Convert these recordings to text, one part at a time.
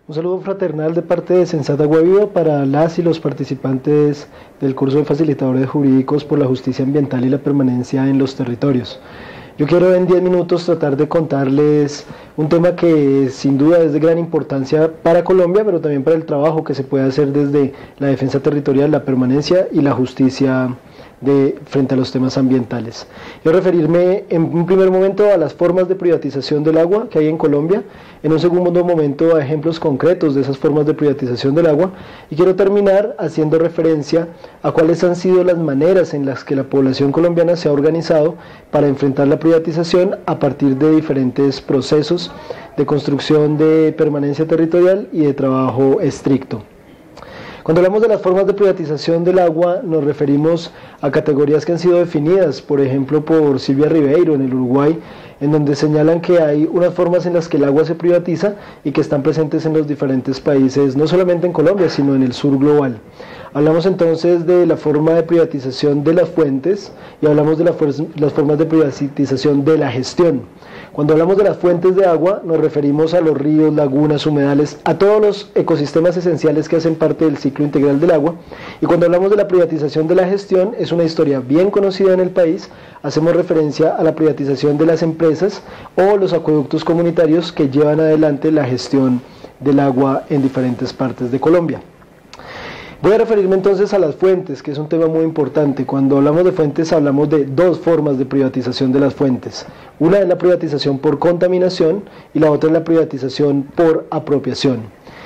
Un saludo fraternal de parte de Sensata Agua Viva para las y los participantes del curso de facilitadores jurídicos por la justicia ambiental y la permanencia en los territorios. Yo quiero en 10 minutos tratar de contarles un tema que sin duda es de gran importancia para Colombia, pero también para el trabajo que se puede hacer desde la defensa territorial, la permanencia y la justicia frente a los temas ambientales. Yo referirme en un primer momento a las formas de privatización del agua que hay en Colombia, en un segundo momento a ejemplos concretos de esas formas de privatización del agua, y quiero terminar haciendo referencia a cuáles han sido las maneras en las que la población colombiana se ha organizado para enfrentar la privatización a partir de diferentes procesos de construcción de permanencia territorial y de trabajo estricto. Cuando hablamos de las formas de privatización del agua, nos referimos a categorías que han sido definidas, por ejemplo, por Silvia Ribeiro en el Uruguay, en donde señalan que hay unas formas en las que el agua se privatiza y que están presentes en los diferentes países, no solamente en Colombia, sino en el sur global. Hablamos entonces de la forma de privatización de las fuentes y hablamos de las formas de privatización de la gestión. Cuando hablamos de las fuentes de agua, nos referimos a los ríos, lagunas, humedales, a todos los ecosistemas esenciales que hacen parte del ciclo integral del agua. Y cuando hablamos de la privatización de la gestión, es una historia bien conocida en el país. Hacemos referencia a la privatización de las empresas o los acueductos comunitarios que llevan adelante la gestión del agua en diferentes partes de Colombia. Voy a referirme entonces a las fuentes, que es un tema muy importante. Cuando hablamos de fuentes hablamos de dos formas de privatización de las fuentes. Una es la privatización por contaminación y la otra es la privatización por apropiación.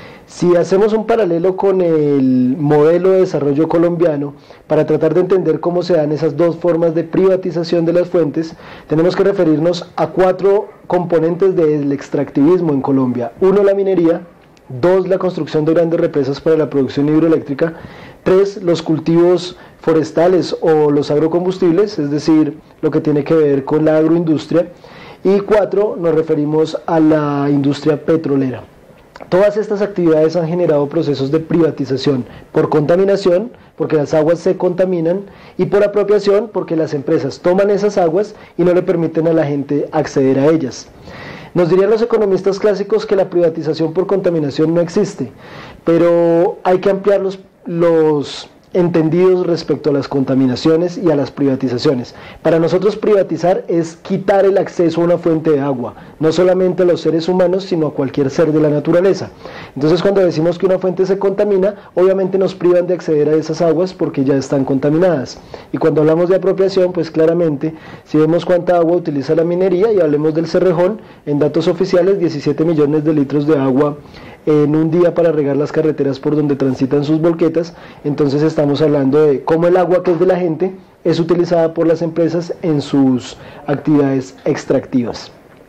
Si hacemos un paralelo con el modelo de desarrollo colombiano, para tratar de entender cómo se dan esas dos formas de privatización de las fuentes, tenemos que referirnos a 4 componentes del extractivismo en Colombia. 1, la minería. 2, la construcción de grandes represas para la producción hidroeléctrica. 3, los cultivos forestales o los agrocombustibles, es decir, lo que tiene que ver con la agroindustria. Y 4, nos referimos a la industria petrolera. Todas estas actividades han generado procesos de privatización por contaminación, porque las aguas se contaminan, y por apropiación, porque las empresas toman esas aguas y no le permiten a la gente acceder a ellas. Nos dirían los economistas clásicos que la privatización por contaminación no existe, pero hay que ampliar los entendidos respecto a las contaminaciones y a las privatizaciones. Para nosotros privatizar es quitar el acceso a una fuente de agua, no solamente a los seres humanos, sino a cualquier ser de la naturaleza. Entonces cuando decimos que una fuente se contamina, obviamente nos privan de acceder a esas aguas porque ya están contaminadas. Y cuando hablamos de apropiación, pues claramente, si vemos cuánta agua utiliza la minería y hablemos del Cerrejón, en datos oficiales 17 millones de litros de agua en un día para regar las carreteras por donde transitan sus volquetas. Entonces estamos hablando de cómo el agua que es de la gente es utilizada por las empresas en sus actividades extractivas.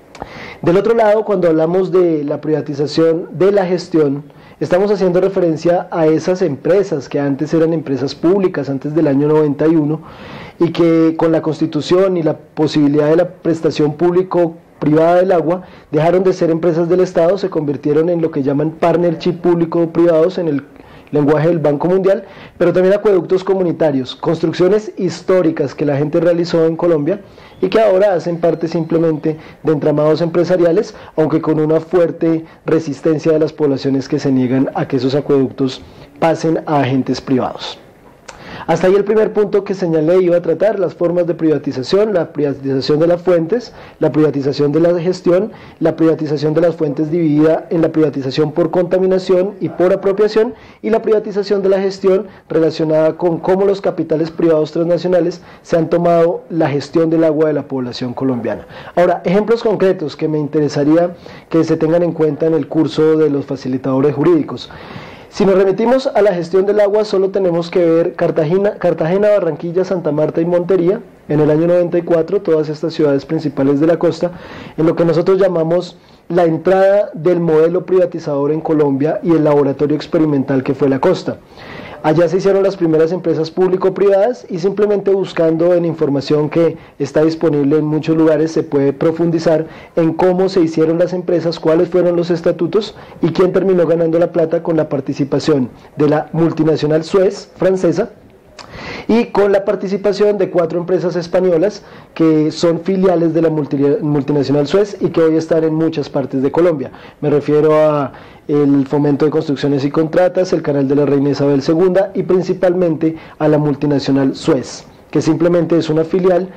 Del otro lado, cuando hablamos de la privatización de la gestión, estamos haciendo referencia a esas empresas que antes eran empresas públicas, antes del año 91, y que con la Constitución y la posibilidad de la prestación público-privada del agua, dejaron de ser empresas del Estado, se convirtieron en lo que llaman partnership público-privados en el lenguaje del Banco Mundial, pero también acueductos comunitarios, construcciones históricas que la gente realizó en Colombia y que ahora hacen parte simplemente de entramados empresariales, aunque con una fuerte resistencia de las poblaciones que se niegan a que esos acueductos pasen a agentes privados. Hasta ahí el primer punto que señalé iba a tratar: las formas de privatización, la privatización de las fuentes, la privatización de la gestión, la privatización de las fuentes dividida en la privatización por contaminación y por apropiación, y la privatización de la gestión relacionada con cómo los capitales privados transnacionales se han tomado la gestión del agua de la población colombiana. Ahora, ejemplos concretos que me interesaría que se tengan en cuenta en el curso de los facilitadores jurídicos. Si nos remitimos a la gestión del agua, solo tenemos que ver Cartagena, Barranquilla, Santa Marta y Montería, en el año 94, todas estas ciudades principales de la costa, en lo que nosotros llamamos la entrada del modelo privatizador en Colombia y el laboratorio experimental que fue la costa. Allá se hicieron las primeras empresas público-privadas y simplemente buscando en información que está disponible en muchos lugares se puede profundizar en cómo se hicieron las empresas, cuáles fueron los estatutos y quién terminó ganando la plata con la participación de la multinacional Suez francesa y con la participación de 4 empresas españolas que son filiales de la multinacional Suez y que hoy están en muchas partes de Colombia. Me refiero a el Fomento de Construcciones y Contratas, el Canal de la Reina Isabel II y principalmente a la multinacional Suez, que simplemente es una filial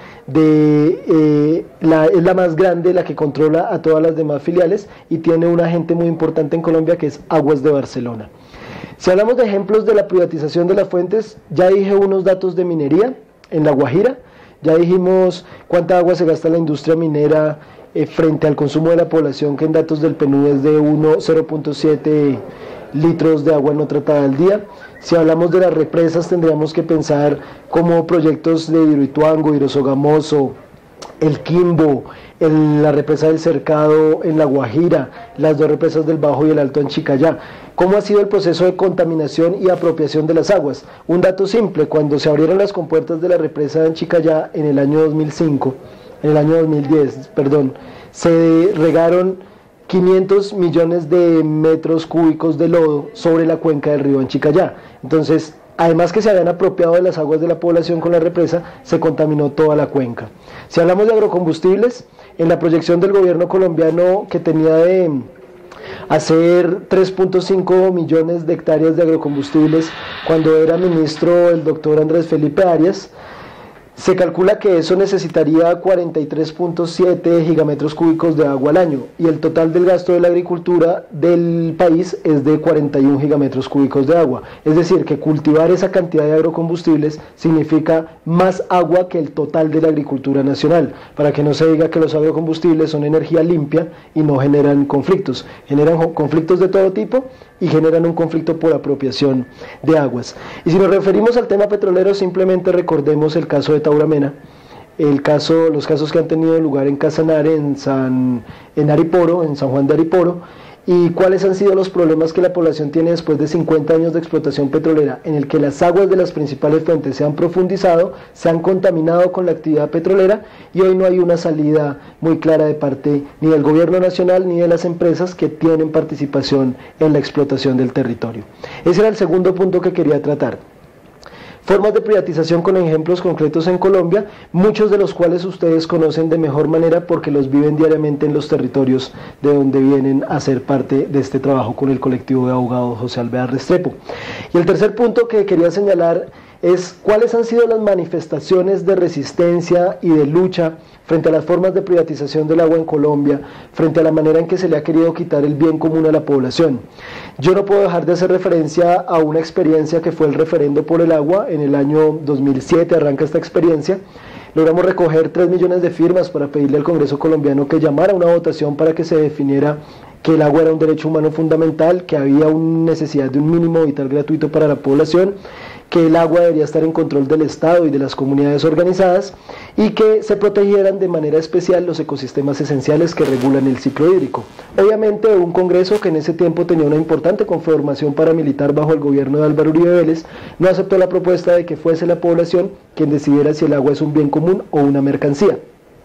es la más grande, la que controla a todas las demás filiales y tiene un agente muy importante en Colombia que es Aguas de Barcelona. Si hablamos de ejemplos de la privatización de las fuentes, ya dije unos datos de minería en La Guajira, ya dijimos cuánta agua se gasta en la industria minera frente al consumo de la población, que en datos del PNUD es de 0.7 litros de agua no tratada al día. Si hablamos de las represas, tendríamos que pensar como proyectos de Hidroituango, Hidrosogamoso, el Quimbo, la represa del Cercado en La Guajira, las 2 represas del Bajo y el Alto en Chicayá. ¿Cómo ha sido el proceso de contaminación y apropiación de las aguas? Un dato simple: cuando se abrieron las compuertas de la represa en Chicayá en el año 2010, se regaron 500 millones de metros cúbicos de lodo sobre la cuenca del río en Chicayá. Entonces, además que se habían apropiado de las aguas de la población con la represa, se contaminó toda la cuenca. Si hablamos de agrocombustibles, en la proyección del gobierno colombiano, que tenía de hacer 3.5 millones de hectáreas de agrocombustibles cuando era ministro el doctor Andrés Felipe Arias, se calcula que eso necesitaría 43.7 gigametros cúbicos de agua al año, y el total del gasto de la agricultura del país es de 41 gigametros cúbicos de agua. Es decir, que cultivar esa cantidad de agrocombustibles significa más agua que el total de la agricultura nacional, para que no se diga que los agrocombustibles son energía limpia y no generan conflictos de todo tipo y generan un conflicto por apropiación de aguas. Y si nos referimos al tema petrolero, simplemente recordemos el caso de Tauramena, los casos que han tenido lugar en Casanare, en San Juan de Ariporo, y cuáles han sido los problemas que la población tiene después de 50 años de explotación petrolera, en el que las aguas de las principales fuentes se han profundizado, se han contaminado con la actividad petrolera, y hoy no hay una salida muy clara de parte ni del gobierno nacional ni de las empresas que tienen participación en la explotación del territorio. Ese era el segundo punto que quería tratar. Formas de privatización con ejemplos concretos en Colombia, muchos de los cuales ustedes conocen de mejor manera porque los viven diariamente en los territorios de donde vienen a ser parte de este trabajo con el colectivo de abogados José Alvear Restrepo. Y el tercer punto que quería señalar es cuáles han sido las manifestaciones de resistencia y de lucha frente a las formas de privatización del agua en Colombia, frente a la manera en que se le ha querido quitar el bien común a la población. Yo no puedo dejar de hacer referencia a una experiencia que fue el referendo por el agua. En el año 2007 arranca esta experiencia. Logramos recoger 3 millones de firmas para pedirle al Congreso colombiano que llamara a una votación para que se definiera que el agua era un derecho humano fundamental, que había una necesidad de un mínimo vital gratuito para la población, que el agua debería estar en control del Estado y de las comunidades organizadas, y que se protegieran de manera especial los ecosistemas esenciales que regulan el ciclo hídrico. Obviamente un Congreso que en ese tiempo tenía una importante conformación paramilitar bajo el gobierno de Álvaro Uribe Vélez, no aceptó la propuesta de que fuese la población quien decidiera si el agua es un bien común o una mercancía.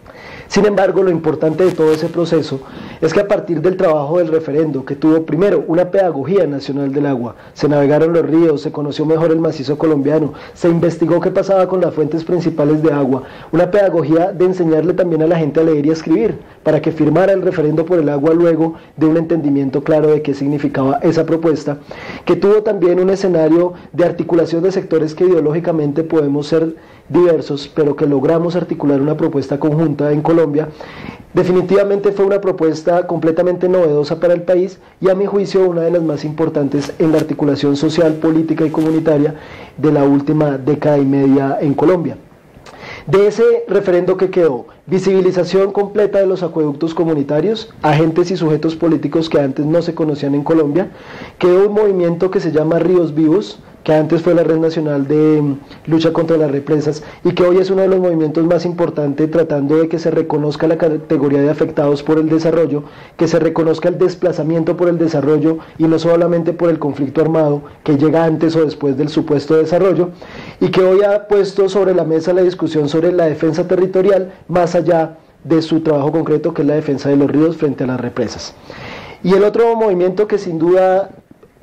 Sin embargo, lo importante de todo ese proceso es que a partir del trabajo del referendo, que tuvo primero una pedagogía nacional del agua, se navegaron los ríos, se conoció mejor el macizo colombiano, se investigó qué pasaba con las fuentes principales de agua, una pedagogía de enseñarle también a la gente a leer y a escribir, para que firmara el referendo por el agua luego de un entendimiento claro de qué significaba esa propuesta, que tuvo también un escenario de articulación de sectores que ideológicamente podemos ser diversos, pero que logramos articular una propuesta conjunta en Colombia. Definitivamente fue una propuesta completamente novedosa para el país y, a mi juicio, una de las más importantes en la articulación social, política y comunitaria de la última década y media en Colombia. De ese referendo que quedó, visibilización completa de los acueductos comunitarios, agentes y sujetos políticos que antes no se conocían en Colombia, quedó un movimiento que se llama Ríos Vivos, que antes fue la Red Nacional de Lucha contra las Represas y que hoy es uno de los movimientos más importantes tratando de que se reconozca la categoría de afectados por el desarrollo, que se reconozca el desplazamiento por el desarrollo y no solamente por el conflicto armado que llega antes o después del supuesto desarrollo, y que hoy ha puesto sobre la mesa la discusión sobre la defensa territorial más allá de su trabajo concreto, que es la defensa de los ríos frente a las represas. Y el otro movimiento que sin duda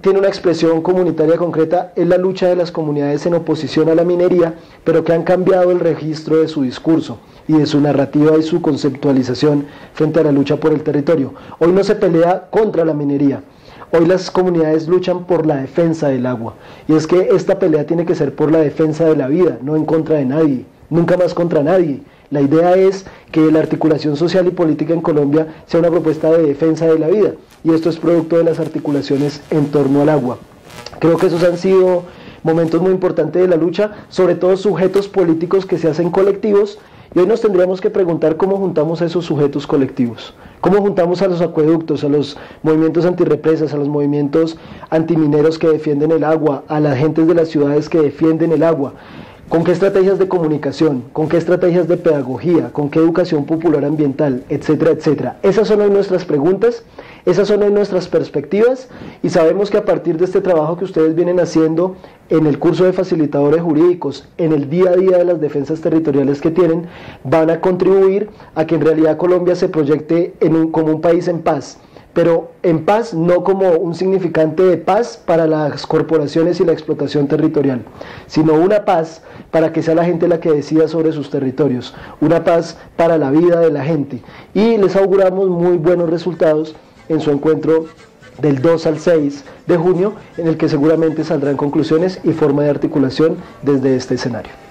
tiene una expresión comunitaria concreta, es la lucha de las comunidades en oposición a la minería, pero que han cambiado el registro de su discurso y de su narrativa y su conceptualización frente a la lucha por el territorio. Hoy no se pelea contra la minería, hoy las comunidades luchan por la defensa del agua, y es que esta pelea tiene que ser por la defensa de la vida, no en contra de nadie, nunca más contra nadie. La idea es que la articulación social y política en Colombia sea una propuesta de defensa de la vida, y esto es producto de las articulaciones en torno al agua. Creo que esos han sido momentos muy importantes de la lucha, sobre todo sujetos políticos que se hacen colectivos, y hoy nos tendríamos que preguntar cómo juntamos a esos sujetos colectivos, cómo juntamos a los acueductos, a los movimientos antirrepresas, a los movimientos antimineros que defienden el agua, a las gentes de las ciudades que defienden el agua. ¿Con qué estrategias de comunicación? ¿Con qué estrategias de pedagogía? ¿Con qué educación popular ambiental? Etcétera, etcétera. Esas son hoy nuestras preguntas, esas son hoy nuestras perspectivas, y sabemos que a partir de este trabajo que ustedes vienen haciendo en el curso de facilitadores jurídicos, en el día a día de las defensas territoriales que tienen, van a contribuir a que en realidad Colombia se proyecte como un país en paz. Pero en paz no como un significante de paz para las corporaciones y la explotación territorial, sino una paz para que sea la gente la que decida sobre sus territorios, una paz para la vida de la gente. Y les auguramos muy buenos resultados en su encuentro del 2 al 6 de junio, en el que seguramente saldrán conclusiones y forma de articulación desde este escenario.